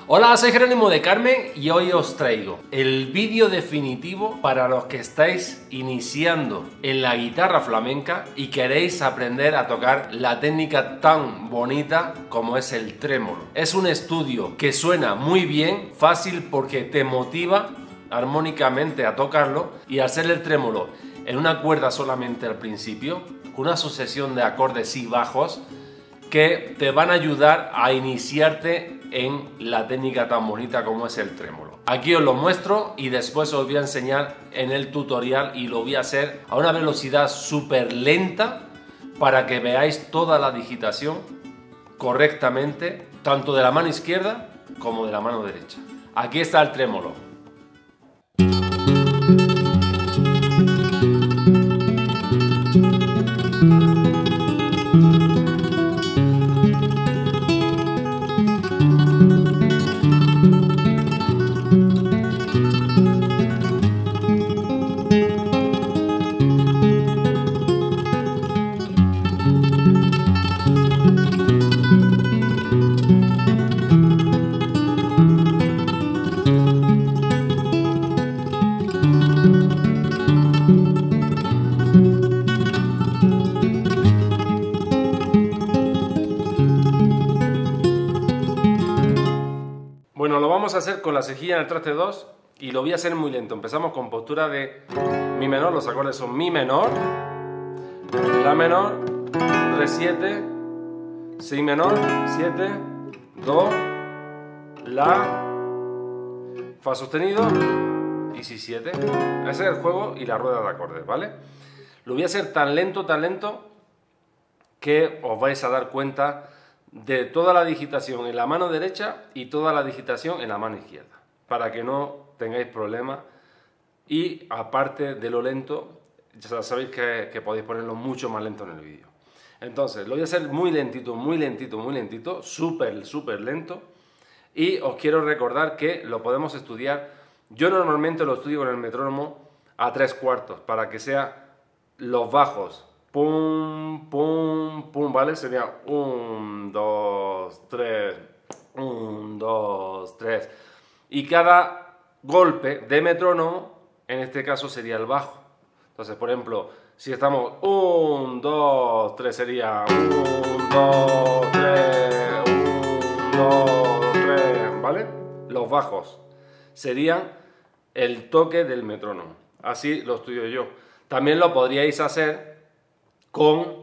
Hola, soy Jerónimo de Carmen y hoy os traigo el vídeo definitivo para los que estáis iniciando en la guitarra flamenca y queréis aprender a tocar la técnica tan bonita como es el trémolo. Es un estudio que suena muy bien, fácil porque te motiva armónicamente a tocarlo, y al ser el trémolo en una cuerda solamente al principio, con una sucesión de acordes y bajos que te van a ayudar a iniciarte en la técnica tan bonita como es el trémolo. Aquí os lo muestro y después os voy a enseñar en el tutorial, y lo voy a hacer a una velocidad súper lenta para que veáis toda la digitación correctamente, tanto de la mano izquierda como de la mano derecha. Aquí está el trémolo. Bueno, lo vamos a hacer con la cejilla en el traste 2 y lo voy a hacer muy lento. Empezamos con postura de mi menor, los acordes son mi menor, la menor, re 7, si menor, 7, do, la, fa sostenido y si 7. Ese es el juego y la rueda de acordes, ¿vale? Lo voy a hacer tan lento que os vais a dar cuenta de toda la digitación en la mano derecha y toda la digitación en la mano izquierda, para que no tengáis problemas. Y aparte de lo lento, ya sabéis que podéis ponerlo mucho más lento en el vídeo. Entonces, lo voy a hacer muy lentito, súper lento. Y os quiero recordar que lo podemos estudiar. Yo normalmente lo estudio con el metrónomo a 3/4, para que sea los bajos pum, pum, pum, ¿vale? Sería 1, 2, 3, 1, 2, 3. Y cada golpe de metrónomo, en este caso, sería el bajo. Entonces, por ejemplo, si estamos 1, 2, 3, sería 1, 2, 3, 1, 2, 3, ¿vale? Los bajos serían el toque del metrónomo. Así lo estudio yo. También lo podríais hacer con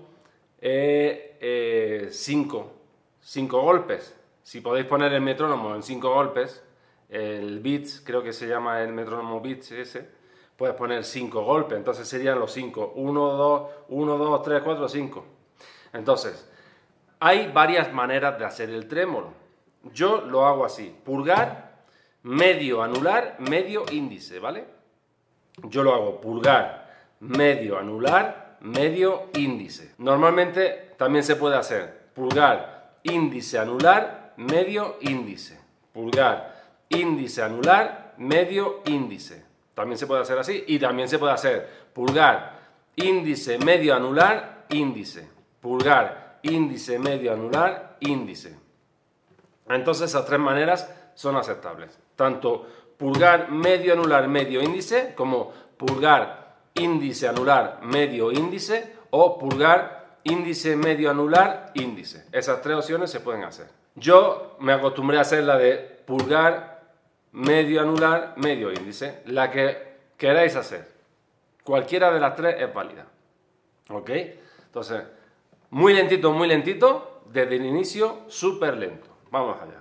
5 golpes. Si podéis poner el metrónomo en 5 golpes, el beats, creo que se llama el metrónomo beats ese, puedes poner 5 golpes, entonces serían los 5, 1, 2, 3, 4, 5. Entonces, hay varias maneras de hacer el trémolo. Yo lo hago así: pulgar, medio anular, medio índice, ¿vale? Yo lo hago pulgar, medio anular, medio índice. Normalmente también se puede hacer pulgar, índice, anular, medio índice. Pulgar, índice, anular, medio índice. También se puede hacer así, y también se puede hacer pulgar, índice, medio, anular, índice. Pulgar, índice, medio, anular, índice. Entonces esas tres maneras son aceptables. Tanto pulgar, medio, anular, medio índice, como pulgar, índice, anular, medio índice, o pulgar, índice, medio, anular, índice. Esas tres opciones se pueden hacer. Yo me acostumbré a hacer la de pulgar, medio, anular, medio índice. La que queráis hacer. Cualquiera de las tres es válida. ¿Ok? Entonces, muy lentito, desde el inicio, súper lento. Vamos allá.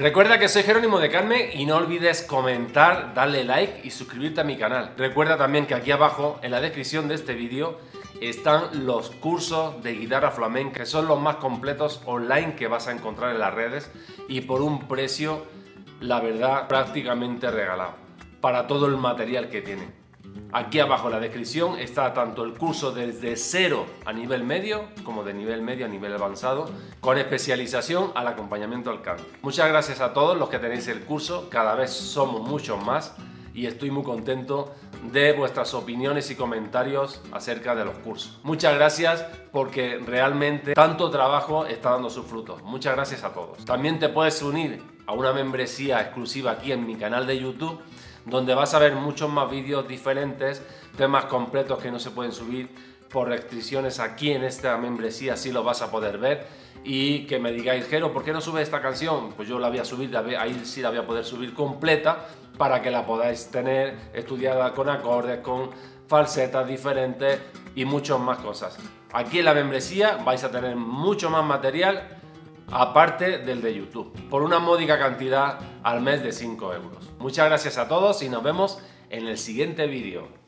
Recuerda que soy Jerónimo de Carmen y no olvides comentar, darle like y suscribirte a mi canal. Recuerda también que aquí abajo, en la descripción de este vídeo, están los cursos de guitarra flamenca, que son los más completos online que vas a encontrar en las redes y por un precio, la verdad, prácticamente regalado, para todo el material que tienen. Aquí abajo en la descripción está tanto el curso desde cero a nivel medio como de nivel medio a nivel avanzado, con especialización al acompañamiento al canto. Muchas gracias a todos los que tenéis el curso, cada vez somos muchos más y estoy muy contento de vuestras opiniones y comentarios acerca de los cursos. Muchas gracias porque realmente tanto trabajo está dando sus frutos. Muchas gracias a todos. También te puedes unir a una membresía exclusiva aquí en mi canal de YouTube, donde vas a ver muchos más vídeos diferentes, temas completos que no se pueden subir por restricciones aquí en esta membresía, sí lo vas a poder ver. Y que me digáis, Jero, ¿por qué no subes esta canción? Pues yo la voy a subir, ahí sí la voy a poder subir completa para que la podáis tener estudiada con acordes, con falsetas diferentes y muchas más cosas. Aquí en la membresía vais a tener mucho más material aparte del de YouTube, por una módica cantidad al mes de 5 euros. Muchas gracias a todos y nos vemos en el siguiente vídeo.